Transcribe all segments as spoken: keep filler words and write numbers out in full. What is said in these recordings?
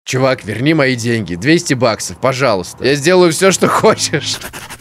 Чувак, верни мои деньги. двести баксов, пожалуйста. Я сделаю все, что хочешь.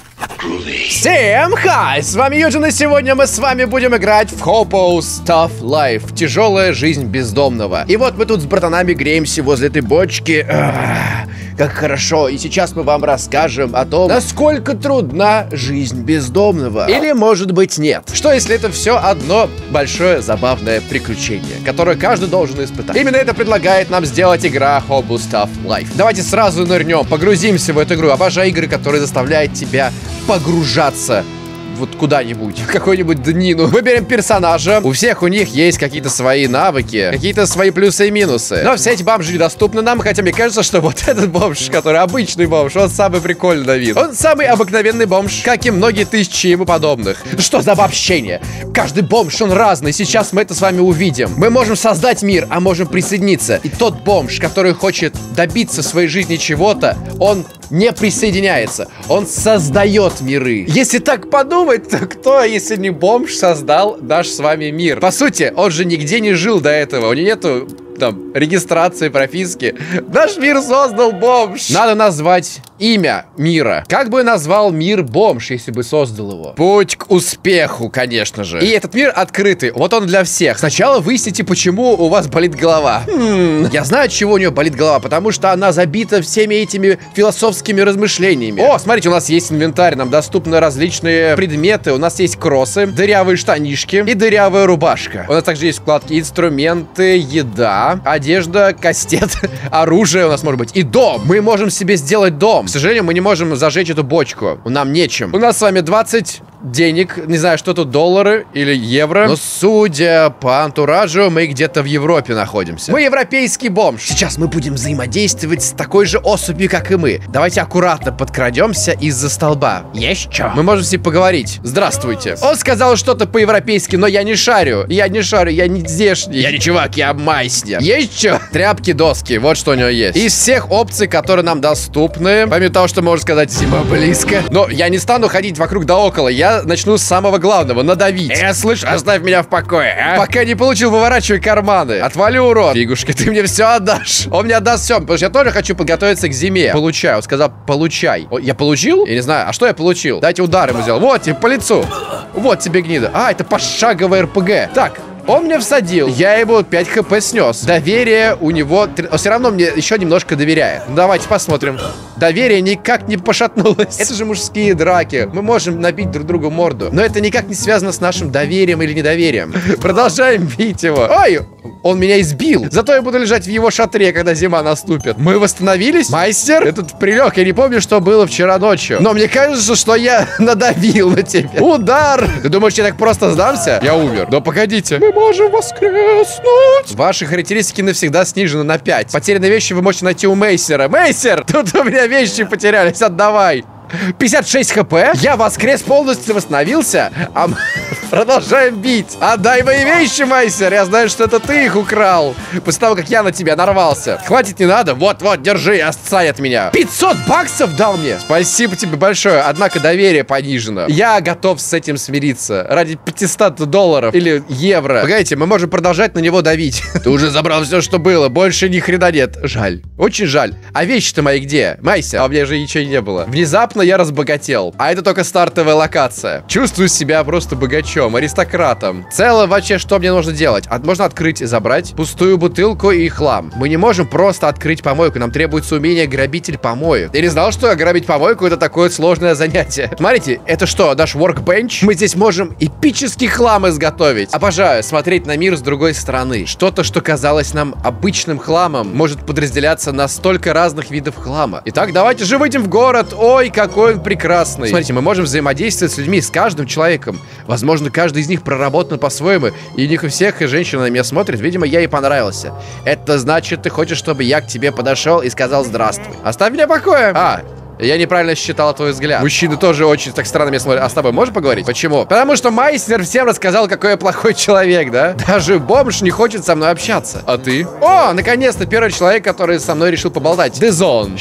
Всем хай! С вами Юджин, и сегодня мы с вами будем играть в Hopo's Tough Life. Тяжелая жизнь бездомного. И вот мы тут с братанами греемся возле этой бочки. Ах, как хорошо. И сейчас мы вам расскажем о том, насколько трудна жизнь бездомного. Или, может быть, нет. Что, если это все одно большое забавное приключение, которое каждый должен испытать? Именно это предлагает нам сделать игра Hopo's Tough Life. Давайте сразу нырнем, погрузимся в эту игру. Обожаю игры, которые заставляют тебя погружаться вот куда-нибудь, в какую-нибудь днину. Выберем персонажа. У всех у них есть какие-то свои навыки, какие-то свои плюсы и минусы. Но все эти бомжи недоступны нам, хотя мне кажется, что вот этот бомж, который обычный бомж, он самый прикольный на вид. Он самый обыкновенный бомж, как и многие тысячи ему подобных. Что за обобщение? Каждый бомж, он разный. Сейчас мы это с вами увидим. Мы можем создать мир, а можем присоединиться. И тот бомж, который хочет добиться в своей жизни чего-то, он не присоединяется. Он создает миры. Если так подумать, то кто, если не бомж, создал наш с вами мир? По сути, он же нигде не жил до этого. У него нету там регистрации, прописки. Наш мир создал бомж. Надо назвать имя мира. Как бы назвал мир бомж, если бы создал его? Путь к успеху, конечно же. И этот мир открытый. Вот он для всех. Сначала выясните, почему у вас болит голова. Хм, я знаю, от чего у нее болит голова. Потому что она забита всеми этими философскими размышлениями. О, смотрите, у нас есть инвентарь. Нам доступны различные предметы. У нас есть кроссы, дырявые штанишки и дырявая рубашка. У нас также есть вкладки инструменты, еда, одежда, кастет, оружие у нас может быть и дом. Мы можем себе сделать дом. К сожалению, мы не можем зажечь эту бочку. Нам нечем. У нас с вами двадцать денег. Не знаю, что тут, доллары или евро. Но судя по антуражу, мы где-то в Европе находимся. Мы европейский бомж. Сейчас мы будем взаимодействовать с такой же особью, как и мы. Давайте аккуратно подкрадемся из-за столба. Есть что? Мы можем с ним поговорить. Здравствуйте. Он сказал что-то по-европейски, но я не шарю. Я не шарю, я не здешний. Я не чувак, я майстер. Есть что? Тряпки, доски. Вот что у него есть. Из всех опций, которые нам доступны, помимо того, что можно сказать, зима близко. Но я не стану ходить вокруг да около. Я начну с самого главного. Надавить. Э, слышь, оставь меня в покое, а? Пока не получил, выворачивай карманы. Отвали, урод. Фигушка, ты мне все отдашь. Он мне отдаст все, потому что я тоже хочу подготовиться к зиме. Получаю. Он сказал, получай. О, я получил? Я не знаю. А что я получил? Дайте удар ему сделал. Вот тебе по лицу. Вот тебе гнида. А, это пошаговый эр пэ гэ. Так. Он мне всадил, я ему пять хэ пэ снес. Доверие у него... Он все равно мне еще немножко доверяет. Ну, давайте посмотрим. Доверие никак не пошатнулось. Это же мужские драки. Мы можем набить друг другу морду. Но это никак не связано с нашим доверием или недоверием. Продолжаем бить его. Ой, он меня избил. Зато я буду лежать в его шатре, когда зима наступит. Мы восстановились? Мастер? Этот прилег. Я не помню, что было вчера ночью. Но мне кажется, что я надавил на тебя. Удар! Ты думаешь, я так просто сдамся? Я умер. Но погодите. Мы можем воскреснуть. Ваши характеристики навсегда снижены на пять. Потерянные вещи вы можете найти у Мейсера. Мейсер! Тут у меня вещи потерялись. Отдавай. пятьдесят шесть хэ пэ. Я воскрес, полностью восстановился. А мы продолжаем бить. Отдай мои вещи, Майсер. Я знаю, что это ты их украл. После того, как я на тебя нарвался. Хватит, не надо. Вот-вот, держи, отстань от меня. пятьсот баксов дал мне. Спасибо тебе большое. Однако доверие понижено. Я готов с этим смириться. Ради пятисот долларов или евро. Погодите, мы можем продолжать на него давить. Ты уже забрал все, что было. Больше ни хрена нет. Жаль. Очень жаль. А вещи-то мои где? Майсер. А у меня же ничего не было. Внезапно я разбогател. А это только стартовая локация. Чувствую себя просто богачом, аристократом. В целом, вообще, что мне нужно делать? От, можно открыть и забрать пустую бутылку и хлам. Мы не можем просто открыть помойку. Нам требуется умение грабитель помоек. Ты не знал, что грабить помойку — это такое сложное занятие? Смотрите, это что, наш workbench? Мы здесь можем эпический хлам изготовить. Обожаю смотреть на мир с другой стороны. Что-то, что казалось нам обычным хламом, может подразделяться на столько разных видов хлама. Итак, давайте же выйдем в город. Ой, какой он прекрасный. Смотрите, мы можем взаимодействовать с людьми, с каждым человеком. Возможно, каждый из них проработан по-своему, и у них у всех и женщина на меня смотрит. Видимо, я ей понравился. Это значит, ты хочешь, чтобы я к тебе подошел и сказал здравствуй. Оставь меня в покое. А, я неправильно считал твой взгляд. Мужчины тоже очень так странно меня смотрят. А с тобой можешь поговорить? Почему? Потому что Майстер всем рассказал, какой я плохой человек, да? Даже бомж не хочет со мной общаться. А ты? О, наконец-то первый человек, который со мной решил поболтать. Дезон.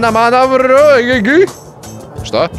Щанаманаврой. Что?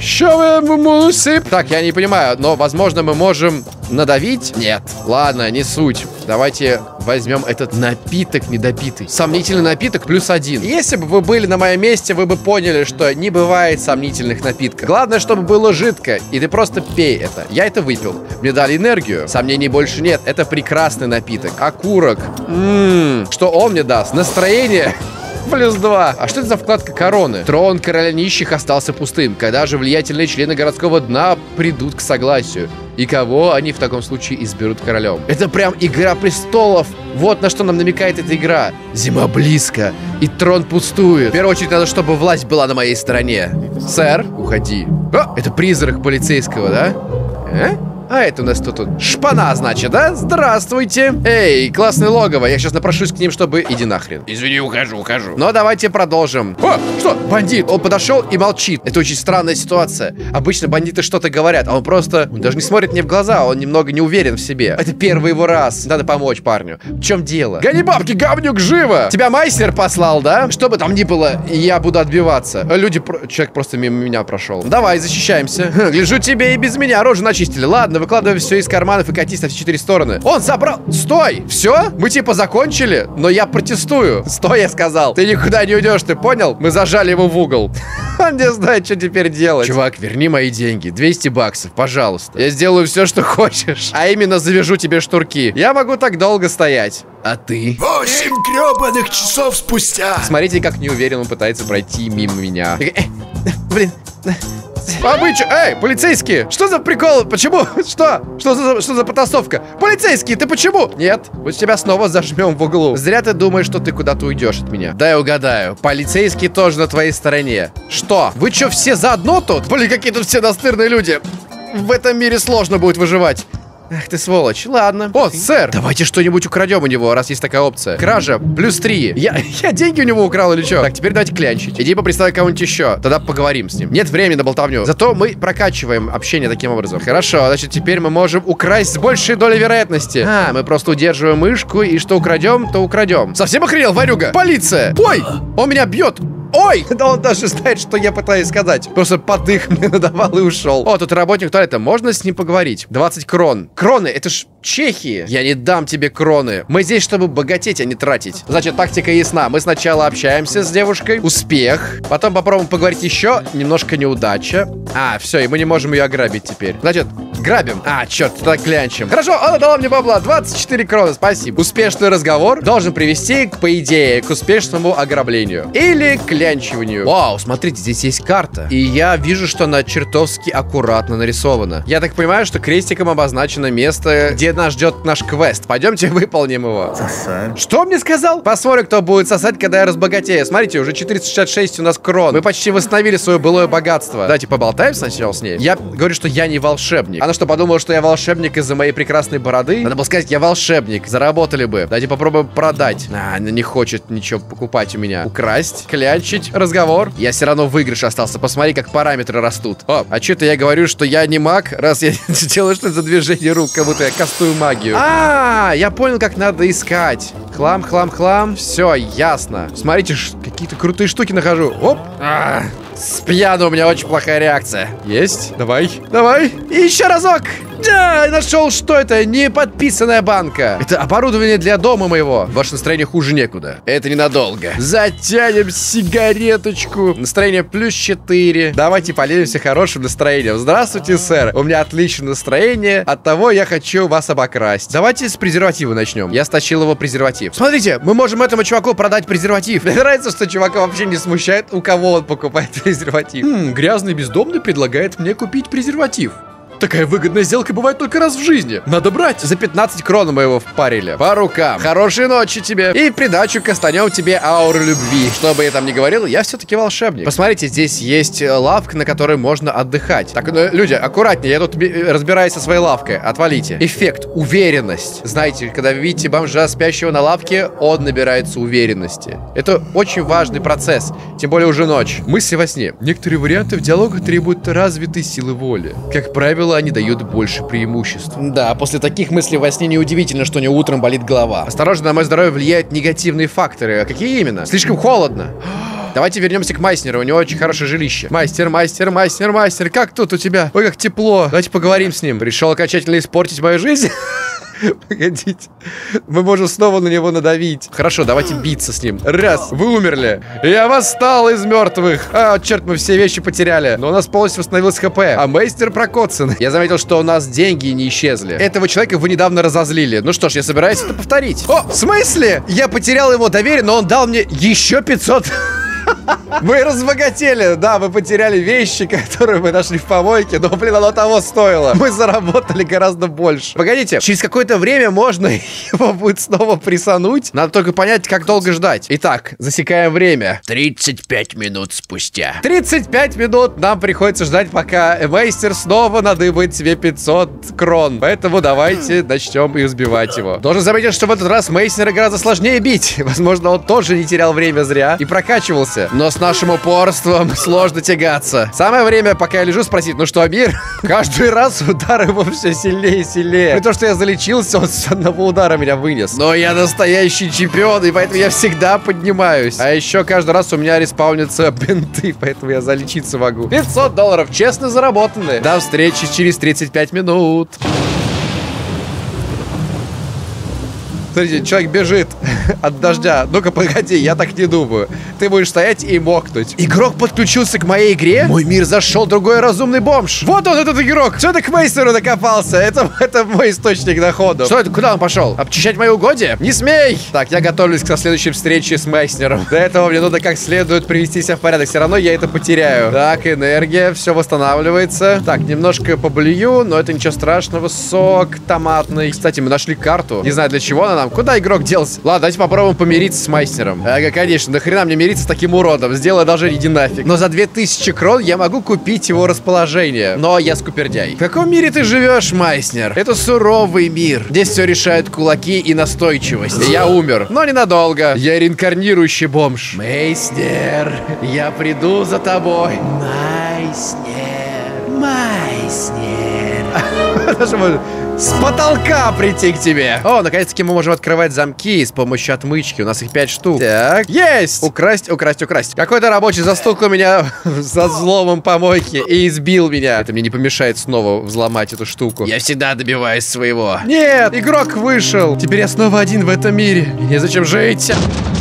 Так, я не понимаю, но, возможно, мы можем надавить? Нет. Ладно, не суть. Давайте возьмем этот напиток недопитый. Сомнительный напиток плюс один. Если бы вы были на моем месте, вы бы поняли, что не бывает сомнительных напитков. Главное, чтобы было жидко, и ты просто пей это. Я это выпил. Мне дали энергию. Сомнений больше нет. Это прекрасный напиток. Окурок. Ммм. Что он мне даст? Настроение. Плюс два. А что это за вкладка короны? Трон короля нищих остался пустым. Когда же влиятельные члены городского дна придут к согласию? И кого они в таком случае изберут королем? Это прям Игра престолов. Вот на что нам намекает эта игра. Зима близко, и трон пустует. В первую очередь надо, чтобы власть была на моей стороне. Сэр, уходи. О, это призрак полицейского, да? А? А это у нас тут, тут шпана, значит, да? Здравствуйте. Эй, классное логово. Я сейчас напрошусь к ним, чтобы... Иди нахрен. Извини, ухожу, ухожу. Но давайте продолжим. О, что? Бандит. Он подошел и молчит. Это очень странная ситуация. Обычно бандиты что-то говорят, а он просто... Он даже не смотрит мне в глаза, он немного не уверен в себе. Это первый его раз. Надо помочь парню. В чем дело? Гони бабки, говнюк, живо! Тебя Майснер послал, да? Что бы там ни было, я буду отбиваться. Люди... Человек просто мимо меня прошел. Давай, защищаемся. Гляжу, тебе и без меня рожу начистили. Ладно, выкладывай все из карманов и катись на все четыре стороны. Он забрал... Стой! Все? Мы типа закончили? Но я протестую. Стой, я сказал. Ты никуда не уйдешь, ты понял? Мы зажали его в угол. Он не знает, что теперь делать. Чувак, верни мои деньги. двести баксов, пожалуйста. Я сделаю все, что хочешь. А именно завяжу тебе шнурки. Я могу так долго стоять. А ты? Восемь гребаных часов спустя. Смотрите, как неуверенно он пытается пройти мимо меня. Блин... А вы чё? Эй, полицейские! Что за прикол? Почему? Что? Что за, что за потасовка? Полицейские, ты почему? Нет, мы тебя снова зажмем в углу. Зря ты думаешь, что ты куда-то уйдешь от меня. Дай угадаю. Полицейские тоже на твоей стороне. Что? Вы чё, все заодно тут? Блин, какие тут все настырные люди. В этом мире сложно будет выживать. Ах ты сволочь, ладно. О, сэр, давайте что-нибудь украдем у него, раз есть такая опция. Кража, плюс три. Я, я деньги у него украл или что? Так, теперь давайте клянчить. Иди поприставай кого-нибудь еще, тогда поговорим с ним. Нет времени на болтовню. Зато мы прокачиваем общение таким образом. Хорошо, значит, теперь мы можем украсть с большей долей вероятности. А, мы просто удерживаем мышку, и что украдем, то украдем. Совсем охренел, ворюга? Полиция! Ой, он меня бьет. Ой! Да он даже знает, что я пытаюсь сказать. Просто подых мне надавал и ушел. О, тут работник туалета. Можно с ним поговорить? двадцать крон. Кроны, это ж Чехия. Я не дам тебе кроны. Мы здесь, чтобы богатеть, а не тратить. Значит, тактика ясна. Мы сначала общаемся с девушкой. Успех. Потом попробуем поговорить еще. Немножко неудача. А, все, и мы не можем ее ограбить теперь. Значит, грабим. А, черт, тогда клянчим. Хорошо, она дала мне бабла. двадцать четыре кроны, спасибо. Успешный разговор должен привести, к, по идее, к успешному ограблению. Или к клянчиванию. Вау, смотрите, здесь есть карта. И я вижу, что она чертовски аккуратно нарисована. Я так понимаю, что крестиком обозначено место, где нас ждет наш квест. Пойдемте выполним его. Сосать. Что мне сказал? Посмотрим, кто будет сосать, когда я разбогатею. Смотрите, уже четыреста шестьдесят шесть у нас крон. Мы почти восстановили свое былое богатство. Давайте поболтаем сначала с ней. Я говорю, что я не волшебник. Она что, подумала, что я волшебник из-за моей прекрасной бороды? Надо было сказать, я волшебник. Заработали бы. Давайте попробуем продать. А, она не хочет ничего покупать у меня. Украсть, клянчить, разговор. Я все равно в выигрыше остался. Посмотри, как параметры растут. О, а что-то я говорю, что я не маг, раз я делаю что-то за движение рук, как будто я кастую магию. А, я понял, как надо искать. Хлам, хлам, хлам. Все, ясно. Смотрите, какие-то крутые штуки нахожу. Оп. А, с пьяну у меня очень плохая реакция. Есть? Давай. Давай. И еще разок. Да, нашел, что это? Не подписанная банка. Это оборудование для дома моего. Ваше настроение хуже некуда. Это ненадолго. Затянем сигареточку. Настроение плюс четыре. Давайте поделимся хорошим настроением. Здравствуйте, сэр. У меня отличное настроение. Оттого я хочу вас обокрасть. Давайте с презерватива начнем. Я стащил его презерватив. Смотрите, мы можем этому чуваку продать презерватив. Мне нравится, что чувака вообще не смущает, у кого он покупает презерватив. Хм, грязный бездомный предлагает мне купить презерватив. Такая выгодная сделка бывает только раз в жизни. Надо брать. За пятнадцать крон мы его впарили. По рукам. Хорошей ночи тебе. И в придачу кастанем тебе ауру любви. Что бы я там ни говорил, я все-таки волшебник. Посмотрите, здесь есть лавка, на которой можно отдыхать. Так, ну, люди, аккуратнее. Я тут разбираюсь со своей лавкой. Отвалите. Эффект. Уверенность. Знаете, когда вы видите бомжа, спящего на лавке, он набирается уверенности. Это очень важный процесс. Тем более уже ночь. Мысли во сне. Некоторые варианты в диалогах требуют развитой силы воли. Как правило, они дают больше преимуществ. Да, после таких мыслей во сне неудивительно, что у него утром болит голова. Осторожно, на мое здоровье влияют негативные факторы. А какие именно? Слишком холодно. Давайте вернемся к Майснеру, у него очень хорошее жилище. Мастер, мастер, мастер, мастер, как тут у тебя? Ой, как тепло. Давайте поговорим с ним. Пришел окончательно испортить мою жизнь? Погодите. Мы можем снова на него надавить. Хорошо, давайте биться с ним. Раз, вы умерли. Я восстал из мертвых. А, черт, мы все вещи потеряли. Но у нас полностью восстановилось ХП. А мейстер прокоцан. Я заметил, что у нас деньги не исчезли. Этого человека вы недавно разозлили. Ну что ж, я собираюсь это повторить. О, в смысле? Я потерял его доверие, но он дал мне еще пятьсот. Мы разбогатели, да, мы потеряли вещи, которые мы нашли в помойке, но, блин, оно того стоило. Мы заработали гораздо больше. Погодите, через какое-то время можно его будет снова присануть. Надо только понять, как долго ждать. Итак, засекаем время. тридцать пять минут спустя. тридцать пять минут нам приходится ждать, пока мейстер снова надыбает себе пятьсот крон. Поэтому давайте начнем и избивать его. Должен заметить, что в этот раз мейстера гораздо сложнее бить. Возможно, он тоже не терял время зря и прокачивался. Но с нашим упорством сложно тягаться. Самое время, пока я лежу, спросить: ну что, мир? Каждый раз удар его все сильнее и сильнее. При том, что я залечился, он с одного удара меня вынес. Но я настоящий чемпион, и поэтому я всегда поднимаюсь. А еще каждый раз у меня респаунятся бинты, поэтому я залечиться могу. пятьсот долларов, честно заработанные. До встречи через тридцать пять минут. Смотрите, человек бежит от дождя. Ну-ка, погоди, я так не думаю. Ты будешь стоять и мокнуть. Игрок подключился к моей игре? Мой мир зашел другой разумный бомж. Вот он, этот игрок. Что ты к мейстеру докопался? Это, это мой источник дохода. Что это? Куда он пошел? Обчищать мои угодья? Не смей! Так, я готовлюсь к следующей встрече с мейстером. До этого мне нужно как следует привести себя в порядок. Все равно я это потеряю. Так, энергия, все восстанавливается. Так, немножко поблюю, но это ничего страшного. Сок томатный. Кстати, мы нашли карту. Не знаю, для чего она нам. Куда игрок делся? Ладно, давайте попробуем помириться с мастером. Ага, конечно, нахрена мне мириться с таким уродом? Сделай даже иди нафиг. Но за две тысячи крон я могу купить его расположение. Но я скупердяй. В каком мире ты живешь, Майснер? Это суровый мир. Здесь все решают кулаки и настойчивость. Я умер, но ненадолго. Я реинкарнирующий бомж. Майснер, я приду за тобой. Майснер, Майснер. Даже можно с потолка прийти к тебе. О, наконец-таки мы можем открывать замки с помощью отмычки. У нас их пять штук. Так, есть! Украсть, украсть, украсть. Какой-то рабочий застукал меня за взломом помойки и избил меня. Это мне не помешает снова взломать эту штуку. Я всегда добиваюсь своего. Нет, игрок вышел. Теперь я снова один в этом мире. И незачем жить.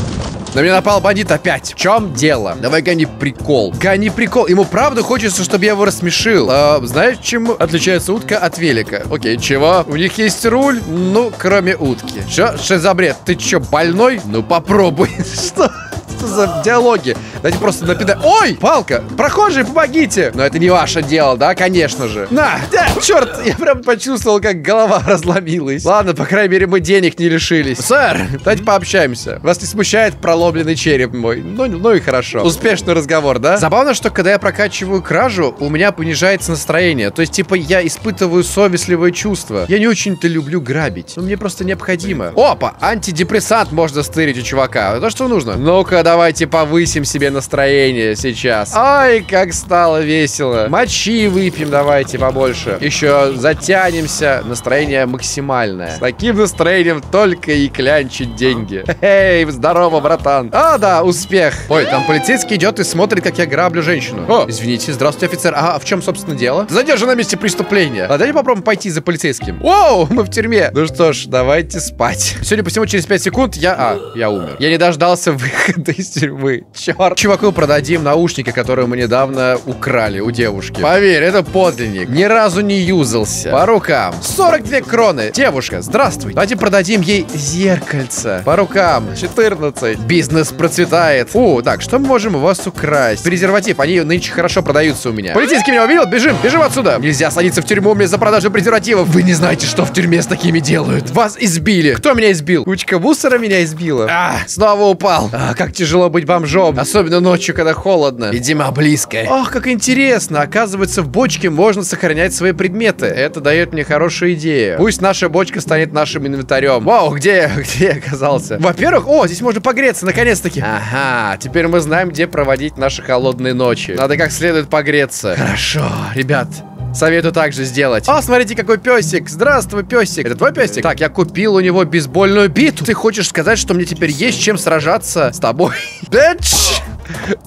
На меня напал бандит опять. В чем дело? Давай гони прикол. Гони прикол. Ему правда хочется, чтобы я его рассмешил. А, знаешь, чем отличается утка от велика? Окей, чего? У них есть руль? Ну, кроме утки. Что? Что за бред? Ты что, больной? Ну, попробуй. Что? Что за диалоги? Дайте просто напитать. Ой, палка! Прохожие, помогите! Но это не ваше дело, да? Конечно же. На! Да, черт! Я прям почувствовал, как голова разломилась. Ладно, по крайней мере, мы денег не лишились. Сэр, давайте пообщаемся. Вас не смущает проломленный череп мой? Ну, ну и хорошо. Успешный разговор, да? Забавно, что когда я прокачиваю кражу, у меня понижается настроение. То есть, типа, я испытываю совестливое чувство. Я не очень-то люблю грабить. Но мне просто необходимо. Опа! Антидепрессант можно стырить у чувака. Это что нужно? Ну-ка, давайте повысим себе настроение сейчас. Ай, как стало весело. Мочи выпьем давайте побольше. Еще затянемся. Настроение максимальное. С таким настроением только и клянчить деньги. Эй, здорово, братан. А, да, успех. Ой, там полицейский идет и смотрит, как я граблю женщину. О, извините, здравствуйте, офицер. А в чем, собственно, дело? Задержан на месте преступления. А давайте попробуем пойти за полицейским. Воу, мы в тюрьме. Ну что ж, давайте спать. Сегодня по всему через пять секунд я... А, я умер. Я не дождался выхода из тюрьмы. Черт. Чуваку продадим наушники, которые мы недавно украли у девушки. Поверь, это подлинник. Ни разу не юзался. По рукам. сорок две кроны. Девушка, здравствуй. Давайте продадим ей зеркальце. По рукам. четырнадцать. Бизнес процветает. Фу, так, что мы можем у вас украсть? Презерватив. Они нынче хорошо продаются у меня. Полицейский меня увидел. Бежим, бежим отсюда. Нельзя садиться в тюрьму мне за продажу презервативов. Вы не знаете, что в тюрьме с такими делают. Вас избили. Кто меня избил? Кучка мусора меня избила. А, снова упал. А, как тяжело быть бомжом. Особенно ночью, когда холодно. Видимо, близко. Ох, как интересно. Оказывается, в бочке можно сохранять свои предметы. Это дает мне хорошую идею. Пусть наша бочка станет нашим инвентарем. Вау, где я, где я оказался? Во-первых, о, здесь можно погреться, наконец-таки. Ага, теперь мы знаем, где проводить наши холодные ночи. Надо как следует погреться. Хорошо, ребят. Советую также сделать. О, смотрите, какой песик. Здравствуй, песик. Это твой песик? Так, я купил у него бейсбольную биту. Ты хочешь сказать, что мне теперь есть чем сражаться с тобой? Бэч!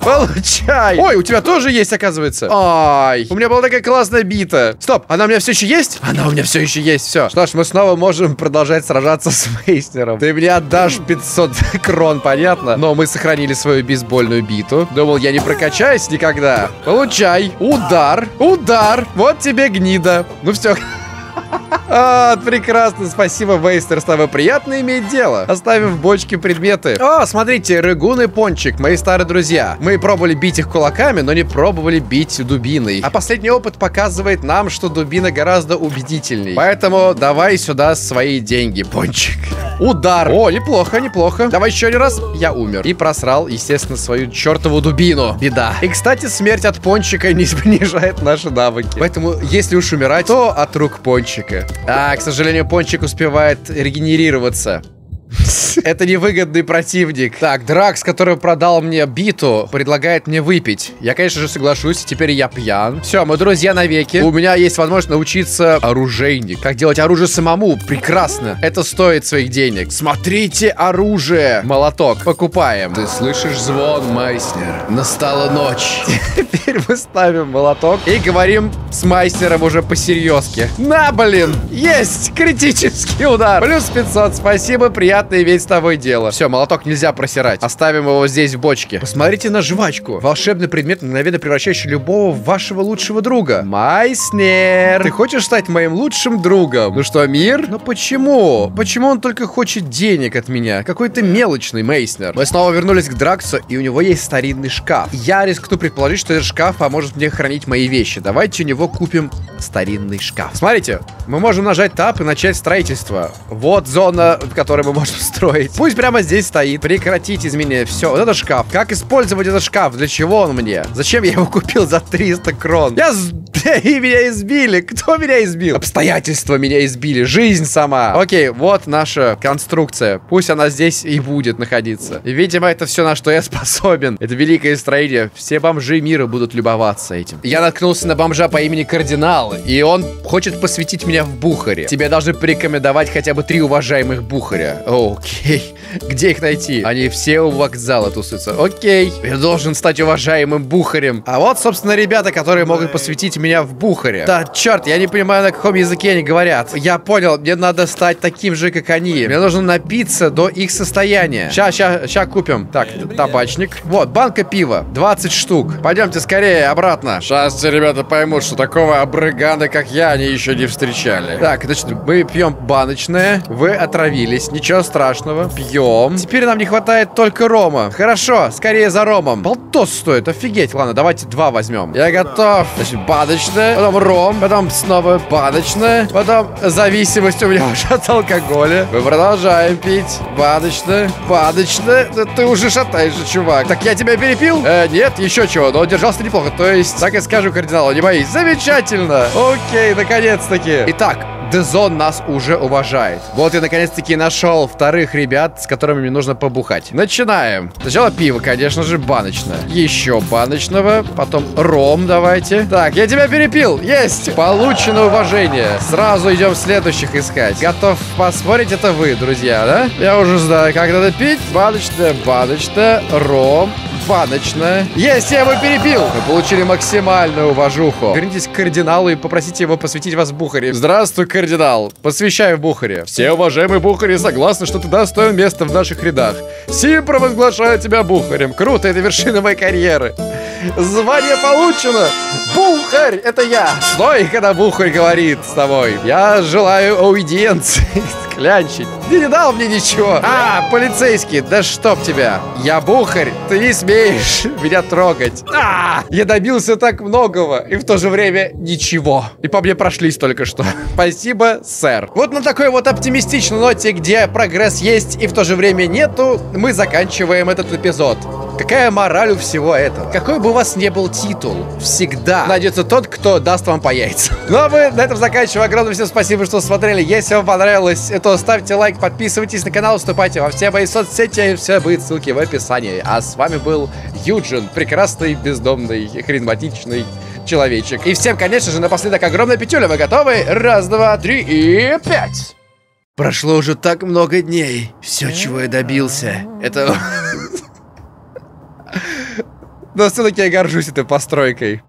Получай. Ой, у тебя тоже есть, оказывается. Ай, у меня была такая классная бита. Стоп, она у меня все еще есть? Она у меня все еще есть, все. Что ж, мы снова можем продолжать сражаться с Мейснером. Ты мне отдашь пятьсот крон, понятно? Но мы сохранили свою бейсбольную биту. Думал, я не прокачаюсь никогда. Получай. Удар. Удар. Вот тебе гнида. Ну все. А, прекрасно, спасибо, Вейстер, с тобой приятно иметь дело. Оставим в бочке предметы. О, смотрите, Рыгун и Пончик, мои старые друзья. Мы пробовали бить их кулаками, но не пробовали бить дубиной. А последний опыт показывает нам, что дубина гораздо убедительней. Поэтому давай сюда свои деньги, Пончик. Удар. О, неплохо, неплохо. Давай еще один раз. Я умер. И просрал, естественно, свою чертову дубину. Беда. И, кстати, смерть от Пончика не снижает наши навыки. Поэтому, если уж умирать, то от рук Пончика. А, к сожалению, Пончик успевает регенерироваться. Это невыгодный противник. Так, Дракс, который продал мне биту, предлагает мне выпить. Я, конечно же, соглашусь, теперь я пьян. Все, мы друзья навеки. У меня есть возможность научиться оружейник. Как делать оружие самому. Прекрасно. Это стоит своих денег. Смотрите, оружие. Молоток. Покупаем. Ты слышишь звон, Майснер? Настала ночь. Теперь мы ставим молоток и говорим с Майстером уже по-серьезки. На, блин! Есть! Критический удар. Плюс пятьсот. Спасибо, приятно иметь с тобой дело. Все, молоток нельзя просирать. Оставим его здесь в бочке. Посмотрите на жвачку. Волшебный предмет, мгновенно превращающий любого в вашего лучшего друга. Майснер, ты хочешь стать моим лучшим другом? Ну что, мир? Но почему? Почему он только хочет денег от меня? Какой-то мелочный Мейснер. Мы снова вернулись к Драксу, и у него есть старинный шкаф. Я рискну предположить, что этот шкаф поможет мне хранить мои вещи. Давайте у него купим старинный шкаф. Смотрите, мы можем нажать тап и начать строительство. Вот зона, в которой мы можем строить. Пусть прямо здесь стоит. Прекратить изменения. Все, вот это шкаф. Как использовать этот шкаф? Для чего он мне? Зачем я его купил за триста крон? Я... И меня избили. Кто меня избил? Обстоятельства меня избили. Жизнь сама. Окей, вот наша конструкция. Пусть она здесь и будет находиться. И, видимо, это все, на что я способен. Это великое строение. Все бомжи мира будут любоваться этим. Я наткнулся на бомжа по имени Кардинал, и он хочет посвятить меня в бухаре. Тебе должны порекомендовать хотя бы три уважаемых бухаря. Окей. Где их найти? Они все у вокзала тусуются. Окей. Я должен стать уважаемым бухарем. А вот, собственно, ребята, которые могут посвятить меня в бухаре. Да, черт, я не понимаю, на каком языке они говорят. Я понял, мне надо стать таким же, как они. Мне нужно напиться до их состояния. Ща, ща, ща купим. Так, табачник. Вот, банка пива. двадцать штук. Пойдемте скорее обратно. Сейчас ребята поймут, что такого обрыгана, как я, они еще не встречали. Так, значит, мы пьем баночное. Вы отравились. Ничего страшного. Пьем. Теперь нам не хватает только рома. Хорошо, скорее за ромом. Полтос стоит, офигеть. Ладно, давайте два возьмем. Я готов. Значит, баночное, потом ром, потом снова баночное, потом зависимость у меня уже от алкоголя. Мы продолжаем пить. Баночное, баночное. Да ты уже шатаешься, чувак. Так я тебя перепил? Э, нет, еще чего, но держался неплохо. То есть, так и скажу кардиналу, не боись. Замечательно. Окей, наконец-таки. Итак, Дезон нас уже уважает. Вот я наконец-таки нашел вторых ребят, с которыми мне нужно побухать. Начинаем. Сначала пиво, конечно же, баночное. Еще баночного. Потом ром давайте. Так, я тебя перепил. Есть. Получено уважение. Сразу идем следующих искать. Готов поспорить, это вы, друзья, да? Я уже знаю, как надо пить. Баночное, баночное, ром. Баночная. Есть, я его перепил. Мы получили максимальную уважуху. Вернитесь к кардиналу и попросите его посвятить вас в бухаре. Здравствуй, кардинал. Посвящаю в бухаре. Все уважаемые бухари согласны, что ты достоин места в наших рядах. Сим провозглашаю тебя бухарем. Круто, это вершина моей карьеры. Звание получено. Бухарь, это я. Стой, когда бухарь говорит с тобой. Я желаю аудиенции. Клянчить. Ты не дал мне ничего. А, полицейский, да чтоб тебя. Я бухарь, ты не смеешь меня трогать. А, я добился так многого, и в то же время ничего. И по мне прошлись только что. Спасибо, сэр. Вот на такой вот оптимистичной ноте, где прогресс есть и в то же время нету, мы заканчиваем этот эпизод. Какая мораль у всего этого? Какой бы у вас ни был титул, всегда найдется тот, кто даст вам по яйцам. Ну а мы на этом заканчиваем. Огромное всем спасибо, что смотрели. Если вам понравилось, то ставьте лайк, подписывайтесь на канал, вступайте во все мои соцсети. Все будет ссылки в описании. А с вами был Юджин, прекрасный, бездомный, харизматичный человечек. И всем, конечно же, напоследок огромная пятюля. Вы готовы? Раз, два, три и пять. Прошло уже так много дней. Все, чего я добился, это... Но все-таки я горжусь этой постройкой.